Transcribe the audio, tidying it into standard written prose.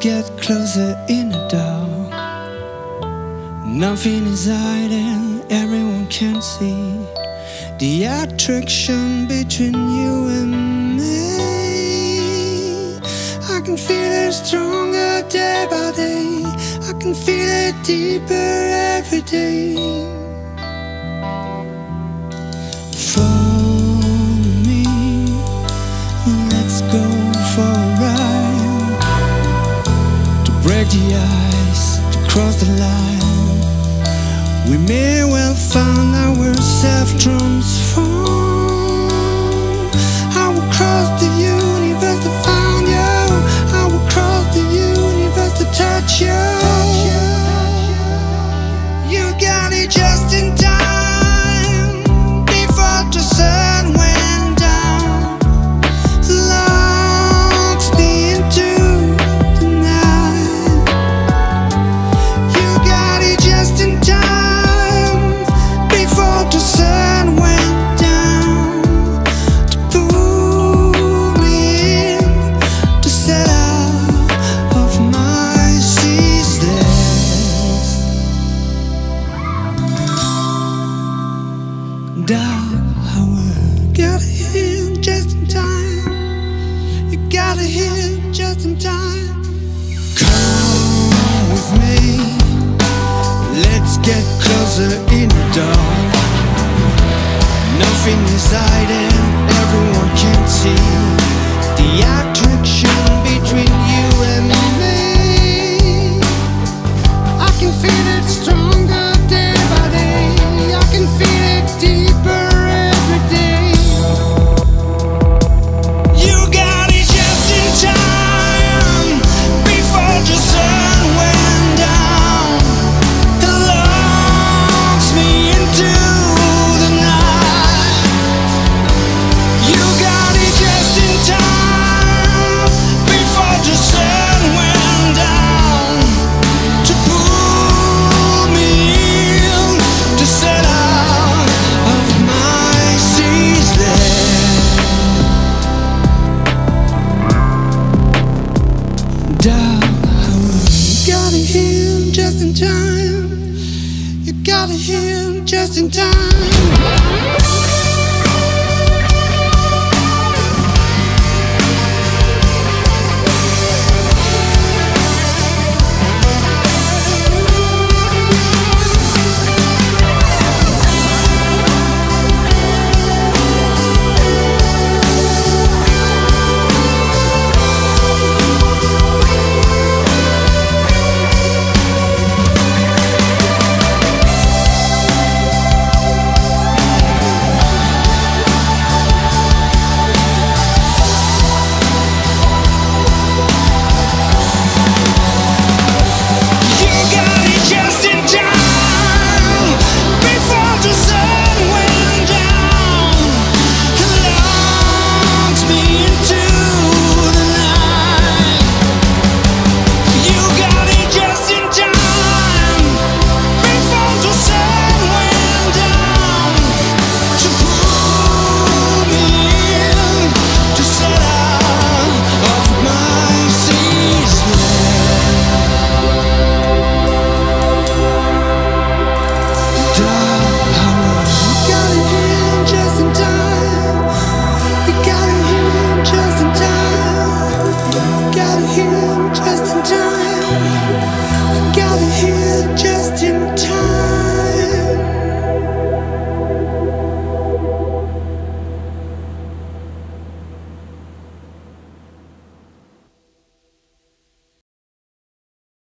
get closer in the dark. Nothing is hiding, everyone can see the attraction between you and me. I can feel it stronger day by day. I can feel it deeper every day. Follow me, let's go for a ride, to break the ice, to cross the line. We may well find ourselves transformed. I will cross the universe to find you. I will cross the universe to touch you. You got it just in time, before the sun went down. Locks me into the night. You got it just in time, before the sun went down, to pull me in, to set out of my ceaseless dark hour. Gotta hit just in time. You gotta hit just in time. Come with me, let's get closer in the dark. Nothing is hiding, everyone can see